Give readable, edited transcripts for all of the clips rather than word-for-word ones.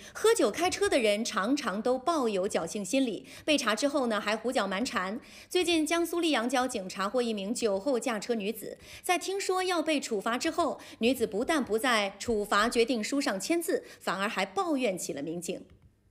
喝酒开车的人常常都抱有侥幸心理，被查之后呢，还胡搅蛮缠。最近，江苏溧阳交警查获一名酒后驾车女子，在听说要被处罚之后，女子不但不在处罚决定书上签字，反而还抱怨起了民警。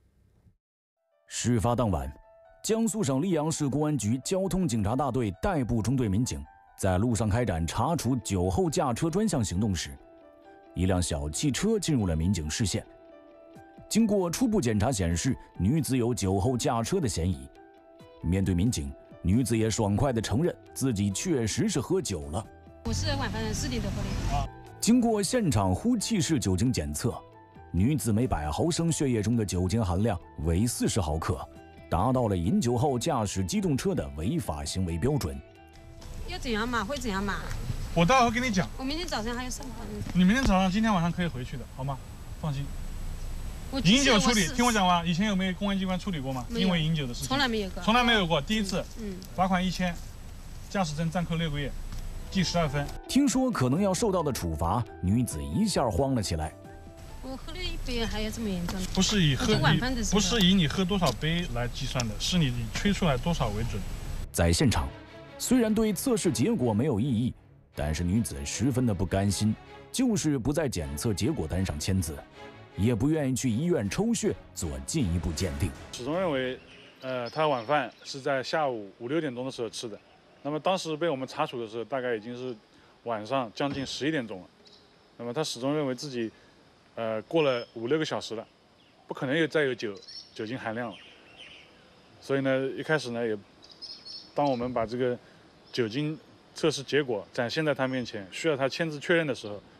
事发当晚，江苏省溧阳市公安局交通警察大队代步中队民警在路上开展查处酒后驾车专项行动时，一辆小汽车进入了民警视线。经过初步检查显示，女子有酒后驾车的嫌疑。面对民警，女子也爽快地承认自己确实是喝酒了。 我是晚饭4点多喝的。 经过现场呼气式酒精检测，女子每100毫升血液中的酒精含量为40毫克，达到了饮酒后驾驶机动车的违法行为标准。 要怎样嘛？会怎样嘛？ 我待会儿跟你讲。 我明天早上还要上班。 你明天早上、今天晚上可以回去的，好吗？放心。饮酒处理，听我讲完。以前有没有公安机关处理过吗？因为饮酒的事情。 从来没有过。 从来没有过，第一次。罚款1000，驾驶证暂扣6个月，记12分。 听说可能要受到的处罚，女子一下慌了起来。 我喝了1杯，还有这么严重？ 不是以你喝多少杯来计算的，是你吹出来多少为准。 在现场，虽然对测试结果没有异议，但是女子十分的不甘心，就是不在检测结果单上签字，也不愿意去医院抽血做进一步鉴定。 始终认为，他晚饭是在下午5、6点钟的时候吃的，那么当时被我们查处的时候，大概已经是晚上将近11点钟了。那么他始终认为自己，过了5、6个小时了，不可能再有酒精含量了。所以呢，一开始呢，也当我们把这个酒精测试结果展现在他面前，需要他签字确认的时候，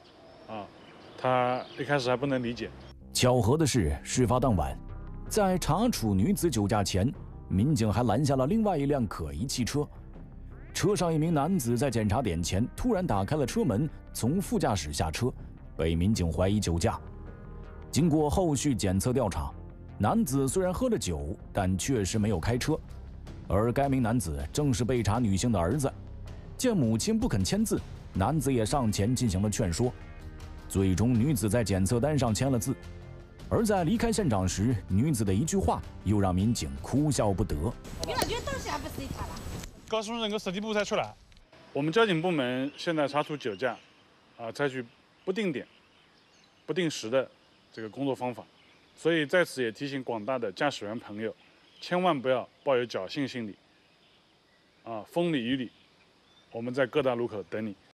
他一开始还不能理解。 巧合的是，事发当晚，在查处女子酒驾前，民警还拦下了另外一辆可疑汽车。车上一名男子在检查点前突然打开了车门，从副驾驶下车，被民警怀疑酒驾。经过后续检测调查，男子虽然喝了酒，但确实没有开车。而该名男子正是被查女性的儿子。见母亲不肯签字，男子也上前进行了劝说。最终，女子在检测单上签了字。而在离开现场时，女子的一句话又让民警哭笑不得。 你感觉当时还不是他了？ 高速那个实地步才出来。我们交警部门现在查处酒驾，采取不定点、不定时的这个工作方法，所以在此也提醒广大的驾驶员朋友，千万不要抱有侥幸心理。风里雨里，我们在各大路口等你。